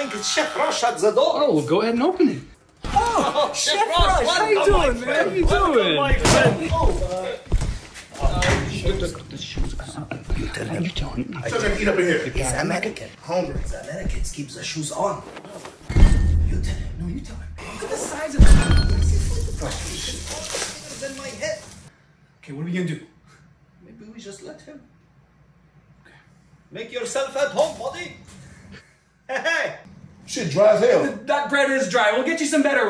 think it's Chef Rush at the door. Oh, well, go ahead and open it. Oh, Chef Rush, How you doing, man? How you doing? my friend. The shoes. You tell him. Tell him eat up in here. He's American. Hungry. Americans keeps the shoes on. You tell him. No, you tell him. Look at the size of it. Than my head. Okay, what are we gonna do? Maybe we just let him. Okay. Make yourself at home, buddy. Hey. Shit dry as hell. That bread is dry. We'll get you some better.